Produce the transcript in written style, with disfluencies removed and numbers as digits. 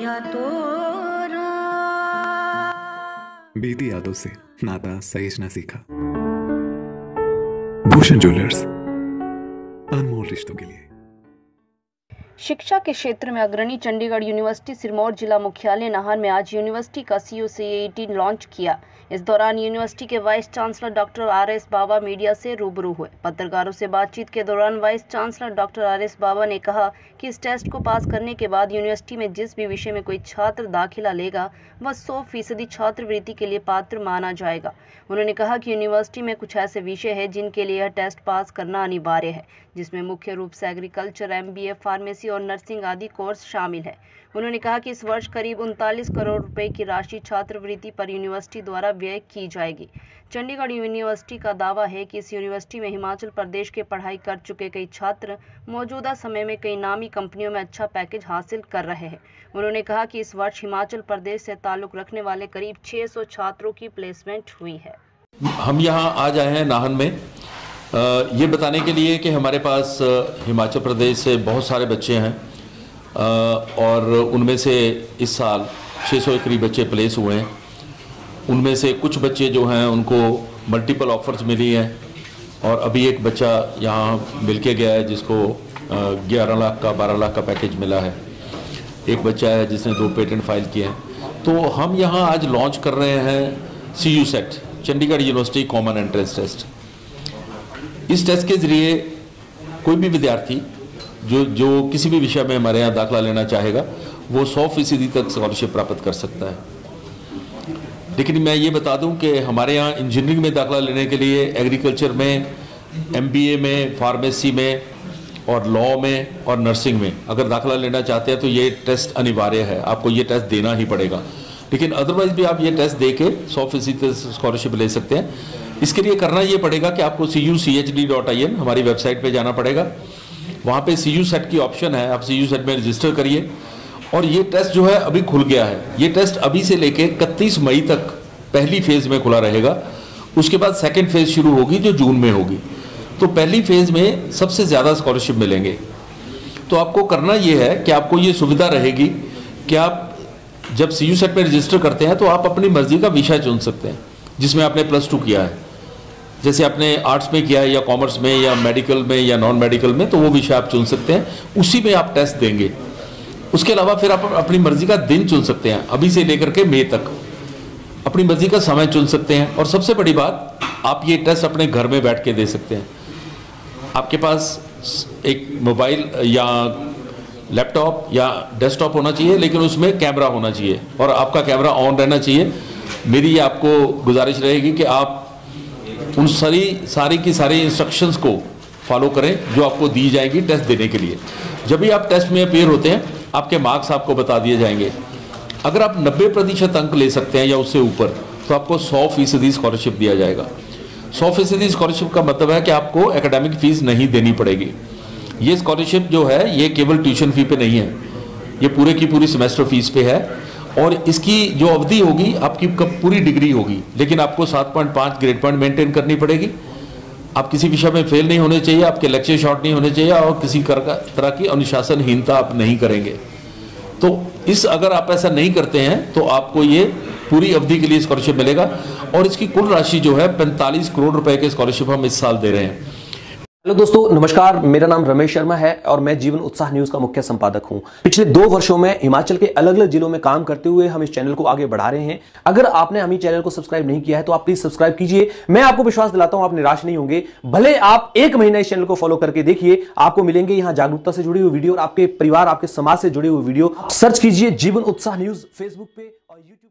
दिया तोरा। बीती यादों से नाता सहेजना सीखा। भूषण ज्वेलर्स, अनमोल रिश्तों के लिए। शिक्षा के क्षेत्र में अग्रणी चंडीगढ़ यूनिवर्सिटी सिरमौर जिला मुख्यालय नाहन में आज यूनिवर्सिटी का CU/CAT लॉन्च किया। इस दौरान यूनिवर्सिटी के vice chancellor doctor RS Baba media से रूबरू हुए। पत्रकारों से बातचीत के दौरान vice chancellor doctor RS Baba ने कहा कि इस टेस्ट को पास करने के बाद यूनिवर्सिटी में जिस भी विषय में कोई छात्र दाखिला लेगा वह 100% छात्रवृत्ति के लिए पात्र माना जाएगा। उन्होंने कहा कि यूनिवर्सिटी में कुछ ऐसे विषय हैं जिनके लिए यह टेस्ट पास करना अनिवार्य है, जिसमें मुख्य रूप से एग्रीकल्चर, MBA, फार्मेसी और नर्सिंग आदि कोर्स शामिल है। उन्होंने कहा कि इस वर्ष करीब 39 करोड़ रुपए की राशि छात्रवृत्ति पर यूनिवर्सिटी द्वारा व्यय की जाएगी। चंडीगढ़ यूनिवर्सिटी का दावा है कि इस यूनिवर्सिटी में हिमाचल प्रदेश के पढ़ाई कर चुके कई छात्र मौजूदा समय में कई नामी कंपनियों में अच्छा पैकेज हासिल कर रहे हैं। उन्होंने कहा कि इस वर्ष हिमाचल प्रदेश से ताल्लुक रखने वाले करीब 600 छात्रों की प्लेसमेंट हुई है। हम यहाँ आज आए हैं नाहन में ये बताने के लिए कि हमारे पास हिमाचल प्रदेश से बहुत सारे बच्चे हैं और उनमें से इस साल 600 के करीब बच्चे प्लेस हुए हैं। उनमें से कुछ बच्चे जो हैं उनको मल्टीपल ऑफर्स मिली हैं और अभी एक बच्चा यहाँ मिल के गया है जिसको 11 लाख का 12 लाख का पैकेज मिला है। एक बच्चा है जिसने 2 पेटेंट फाइल किए हैं। तो हम यहाँ आज लॉन्च कर रहे हैं CU/SET, Chandigarh university common entrance test. इस टेस्ट के ज़रिए कोई भी विद्यार्थी जो किसी भी विषय में हमारे यहाँ दाखिला लेना चाहेगा वो 100% तक स्कॉलरशिप प्राप्त कर सकता है। लेकिन मैं ये बता दूं कि हमारे यहाँ इंजीनियरिंग में दाखिला लेने के लिए एग्रीकल्चर में, MBA में, फार्मेसी में और लॉ में और नर्सिंग में अगर दाखिला लेना चाहते हैं तो ये टेस्ट अनिवार्य है, आपको ये टेस्ट देना ही पड़ेगा। लेकिन अदरवाइज भी आप ये टेस्ट दे के 100% स्कॉलरशिप ले सकते हैं। इसके लिए करना ये पड़ेगा कि आपको CUCHD.in हमारी वेबसाइट पे जाना पड़ेगा। वहाँ पे CU/SET की ऑप्शन है, आप CU/SET में रजिस्टर करिए। और ये टेस्ट जो है अभी खुल गया है। ये टेस्ट अभी से लेके 31 मई तक पहली फेज़ में खुला रहेगा। उसके बाद सेकेंड फेज़ शुरू होगी जो जून में होगी। तो पहली फेज़ में सबसे ज़्यादा स्कॉलरशिप मिलेंगे। तो आपको करना ये है कि आपको ये सुविधा रहेगी कि आप जब CU/SET में रजिस्टर करते हैं तो आप अपनी मर्जी का विषय चुन सकते हैं जिसमें आपने +2 किया है। जैसे आपने आर्ट्स में किया है या कॉमर्स में या मेडिकल में या नॉन मेडिकल में, तो वो विषय आप चुन सकते हैं, उसी में आप टेस्ट देंगे। उसके अलावा फिर आप अपनी मर्जी का दिन चुन सकते हैं, अभी से लेकर के मई तक अपनी मर्जी का समय चुन सकते हैं। और सबसे बड़ी बात, आप ये टेस्ट अपने घर में बैठ के दे सकते हैं। आपके पास एक मोबाइल या लैपटॉप या डेस्कटॉप होना चाहिए, लेकिन उसमें कैमरा होना चाहिए और आपका कैमरा ऑन रहना चाहिए। मेरी ये आपको गुजारिश रहेगी कि आप उन सारी की सारी इंस्ट्रक्शंस को फॉलो करें जो आपको दी जाएगी टेस्ट देने के लिए। जब भी आप टेस्ट में अपीयर होते हैं आपके मार्क्स आपको बता दिए जाएंगे। अगर आप 90% अंक ले सकते हैं या उससे ऊपर तो आपको 100% स्कॉलरशिप दिया जाएगा। 100% स्कॉलरशिप का मतलब है कि आपको एकेडमिक फीस नहीं देनी पड़ेगी। ये स्कॉलरशिप जो है ये केवल ट्यूशन फी पे नहीं है, ये पूरे की पूरी सेमेस्टर फीस पे है। और इसकी जो अवधि होगी आपकी पूरी डिग्री होगी, लेकिन आपको 7.5 ग्रेड पॉइंट मेंटेन करनी पड़ेगी। आप किसी विषय में फेल नहीं होने चाहिए, आपके लेक्चर शॉर्ट नहीं होने चाहिए और किसी तरह की अनुशासनहीनता आप नहीं करेंगे। तो अगर आप ऐसा नहीं करते हैं तो आपको ये पूरी अवधि के लिए स्कॉलरशिप मिलेगा। और इसकी कुल राशि जो है 45 करोड़ रुपए की स्कॉलरशिप हम इस साल दे रहे हैं। हेलो दोस्तों, नमस्कार। मेरा नाम रमेश शर्मा है और मैं जीवन उत्साह न्यूज का मुख्य संपादक हूं। पिछले 2 वर्षों में हिमाचल के अलग अलग जिलों में काम करते हुए हम इस चैनल को आगे बढ़ा रहे हैं। अगर आपने हमें चैनल को सब्सक्राइब नहीं किया है तो आप प्लीज सब्सक्राइब कीजिए। मैं आपको विश्वास दिलाता हूं आप निराश नहीं होंगे। भले आप 1 महीना इस चैनल को फॉलो करके देखिए, आपको मिलेंगे यहां जागरूकता से जुड़ी हुई वीडियो और आपके परिवार, आपके समाज से जुड़ी हुई वीडियो। सर्च कीजिए जीवन उत्साह न्यूज फेसबुक पे और यूट्यूब।